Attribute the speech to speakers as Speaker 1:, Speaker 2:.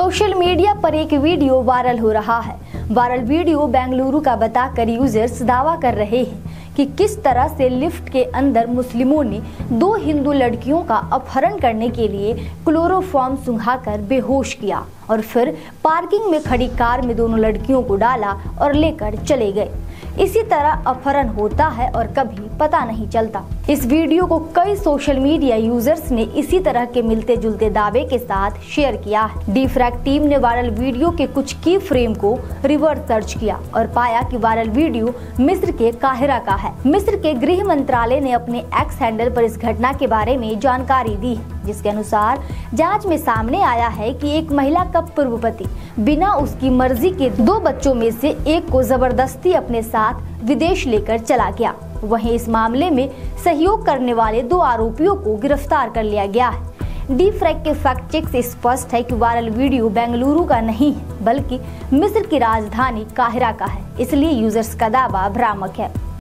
Speaker 1: Social media पर एक video viral हो रहा है। वायरल वीडियो बेंगलुरु का बताकर यूजर्स दावा कर रहे हैं कि किस तरह से लिफ्ट के अंदर मुस्लिमों ने 2 हिंदू लड़कियों का अपहरण करने के लिए क्लोरोफॉर्म सुंघाकर बेहोश किया और फिर पार्किंग में खड़ी कार में दोनों लड़कियों को डाला और लेकर चले गए। इसी तरह अपहरण होता है और कभी पता नहीं चलता। इस वीडियो को कई सोशल मीडिया यूजर्स ने इसी तरह के मिलते जुलते दावे के साथ शेयर किया है। डीफ्रैग टीम ने वायरल वीडियो के कुछ की फ्रेम को रिवर्स सर्च किया और पाया कि वायरल वीडियो मिस्र के काहिरा का है। मिस्र के गृह मंत्रालय ने अपने एक्स हैंडल पर इस घटना के बारे में जानकारी दी है, जिसके अनुसार जांच में सामने आया है कि एक महिला का पूर्व पति बिना उसकी मर्जी के 2 बच्चों में से एक को जबरदस्ती अपने साथ विदेश लेकर चला गया। वहीं इस मामले में सहयोग करने वाले 2 आरोपियों को गिरफ्तार कर लिया गया है। डीफ्रैग के फैक्ट चेक से स्पष्ट है कि वायरल वीडियो बेंगलुरु का नहीं है, बल्कि मिस्र की राजधानी काहिरा का है, इसलिए यूजर्स का दावा भ्रामक है।